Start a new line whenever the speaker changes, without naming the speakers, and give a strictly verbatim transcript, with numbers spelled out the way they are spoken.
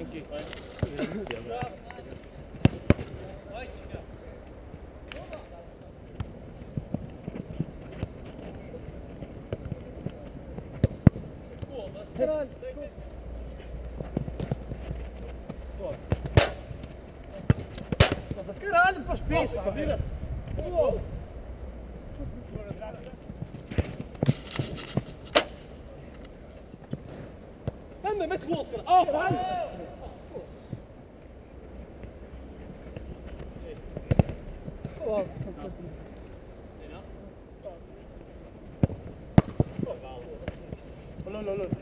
Caralho! Caralho, para os pés! Anda, mete o outro! Oh, caralho! Olha, olha, olha.